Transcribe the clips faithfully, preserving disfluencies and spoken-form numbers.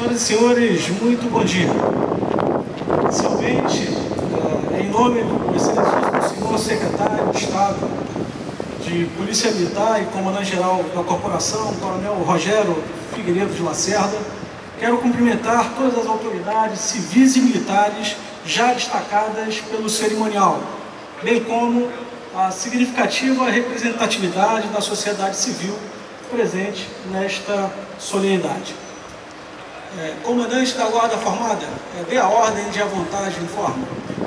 Senhoras e senhores, muito bom dia. Inicialmente, em nome do excelentíssimo senhor secretário de Estado de Polícia Militar e comandante-geral da corporação, coronel Rogério Figueiredo de Lacerda, quero cumprimentar todas as autoridades civis e militares já destacadas pelo cerimonial, bem como a significativa representatividade da sociedade civil presente nesta solenidade. É, comandante da Guarda Formada, é, dê a ordem de à vontade em forma.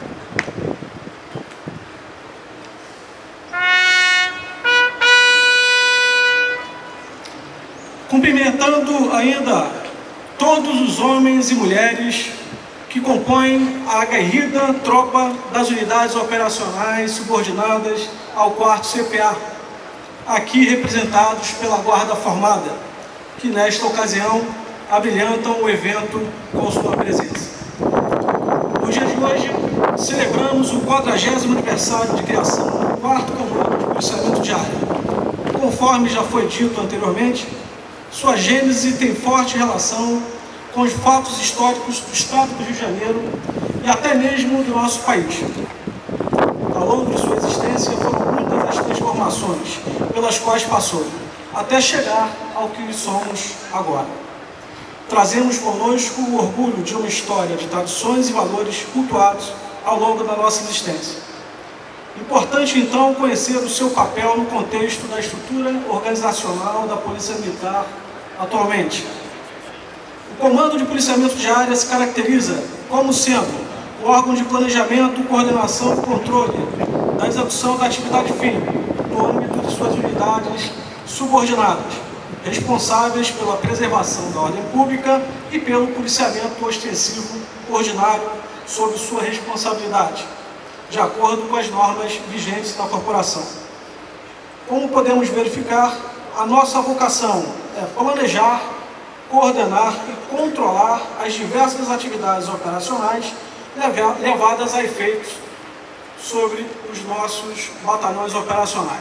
Cumprimentando ainda todos os homens e mulheres que compõem a aguerrida tropa das unidades operacionais subordinadas ao quarto C P A, aqui representados pela Guarda Formada, que nesta ocasião abrilhantam o evento com sua presença. No dia de hoje, celebramos o quadragésimo aniversário de criação do quarto Comando de Policiamento de Área. Conforme já foi dito anteriormente, sua gênese tem forte relação com os fatos históricos do Estado do Rio de Janeiro e até mesmo do nosso país. Ao longo de sua existência, foram muitas as transformações pelas quais passou, até chegar ao que somos agora. Trazemos conosco o orgulho de uma história de tradições e valores cultuados ao longo da nossa existência. Importante, então, conhecer o seu papel no contexto da estrutura organizacional da Polícia Militar atualmente. O Comando de Policiamento de Área se caracteriza como sendo o órgão de planejamento, coordenação e controle da execução da atividade fim no âmbito de suas unidades subordinadas, responsáveis pela preservação da ordem pública e pelo policiamento ostensivo ordinário sob sua responsabilidade, de acordo com as normas vigentes da corporação. Como podemos verificar, a nossa vocação é planejar, coordenar e controlar as diversas atividades operacionais levadas a efeitos sobre os nossos batalhões operacionais.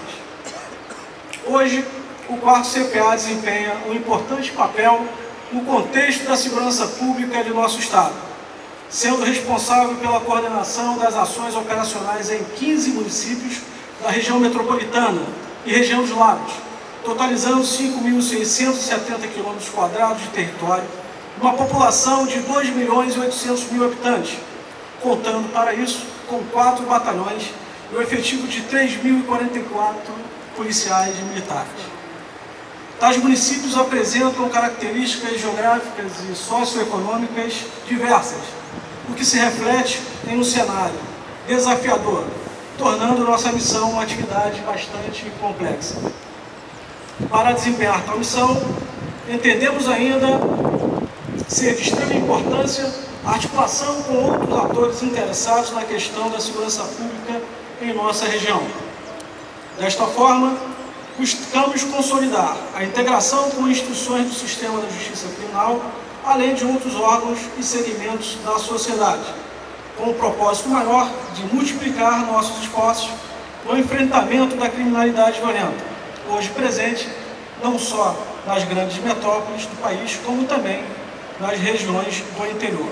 Hoje, o quarto C P A desempenha um importante papel no contexto da segurança pública de nosso Estado, sendo responsável pela coordenação das ações operacionais em quinze municípios da região metropolitana e região dos lagos, totalizando cinco mil seiscentos e setenta quilômetros quadrados de território, uma população de dois milhões e oitocentos mil habitantes, contando para isso com quatro batalhões e o efetivo de três mil e quarenta e quatro policiais e militares. Tais municípios apresentam características geográficas e socioeconômicas diversas, o que se reflete em um cenário desafiador, tornando nossa missão uma atividade bastante complexa. Para desempenhar tal missão, entendemos ainda ser de extrema importância a articulação com outros atores interessados na questão da segurança pública em nossa região. Desta forma, buscamos consolidar a integração com instituições do sistema da justiça criminal, além de outros órgãos e segmentos da sociedade, com o propósito maior de multiplicar nossos esforços no enfrentamento da criminalidade violenta, hoje presente não só nas grandes metrópoles do país, como também nas regiões do interior.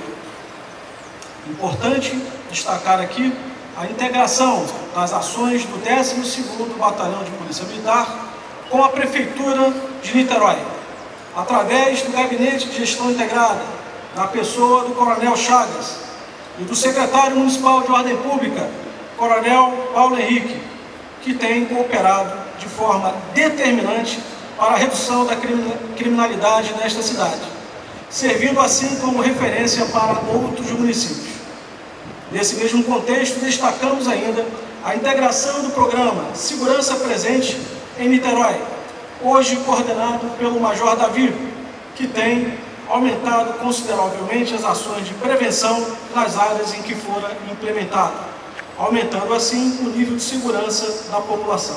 Importante destacar aqui a integração das ações do décimo segundo Batalhão de Polícia Militar com a Prefeitura de Niterói, através do Gabinete de Gestão Integrada, na pessoa do Coronel Chagas e do Secretário Municipal de Ordem Pública, Coronel Paulo Henrique, que tem cooperado de forma determinante para a redução da criminalidade nesta cidade, servindo assim como referência para outros municípios. Nesse mesmo contexto, destacamos ainda a integração do programa Segurança Presente em Niterói, hoje coordenado pelo Major Davi, que tem aumentado consideravelmente as ações de prevenção nas áreas em que fora implementado, aumentando assim o nível de segurança da população.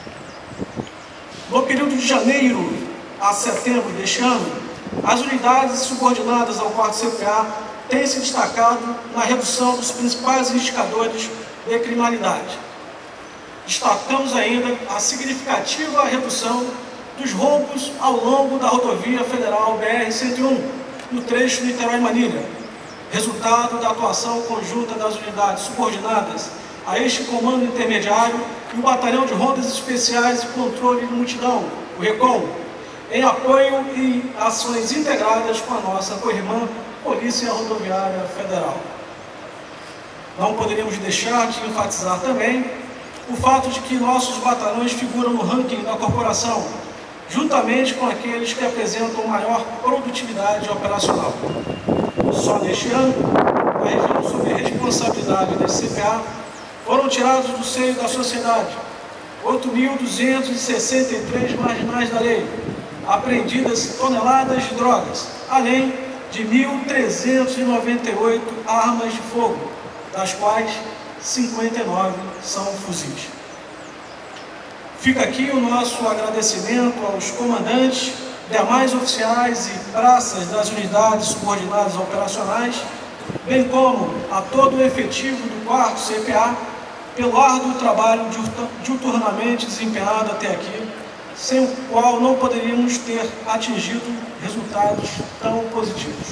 No período de janeiro a setembro deste ano, as unidades subordinadas ao quarto C P A têm se destacado na redução dos principais indicadores de criminalidade. Destacamos ainda a significativa redução dos roubos ao longo da rodovia federal B R cento e um, no trecho Niterói-Manilha, resultado da atuação conjunta das unidades subordinadas a este comando intermediário e o Batalhão de Rondas Especiais e Controle de Multidão, o RECOM, em apoio e ações integradas com a nossa co-irmã Polícia Rodoviária Federal. Não poderíamos deixar de enfatizar também o fato de que nossos batalhões figuram no ranking da corporação, juntamente com aqueles que apresentam maior produtividade operacional. Só neste ano, a região sob responsabilidade da C P A foram tirados do seio da sociedade oito mil duzentos e sessenta e três marginais da lei, apreendidas toneladas de drogas, além de mil trezentas e noventa e oito armas de fogo, das quais cinquenta e nove são fuzis. Fica aqui o nosso agradecimento aos comandantes, demais oficiais e praças das unidades subordinadas operacionais, bem como a todo o efetivo do quarto C P A, pelo árduo trabalho diuturnamente desempenhado até aqui, sem o qual não poderíamos ter atingido resultados tão positivos.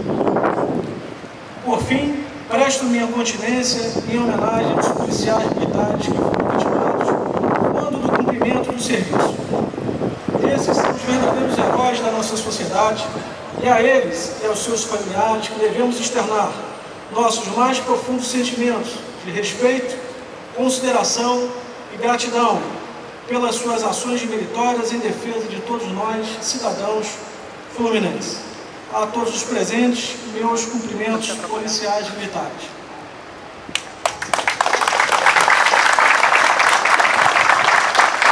Por fim, presto minha continência em homenagem aos policiais militares que foram vitimados quando do cumprimento do serviço. Esses são os verdadeiros heróis da nossa sociedade e a eles e aos seus familiares que devemos externar nossos mais profundos sentimentos de respeito, consideração e gratidão pelas suas ações meritórias em defesa de todos nós, cidadãos fluminenses. A todos os presentes, meus cumprimentos policiais militares.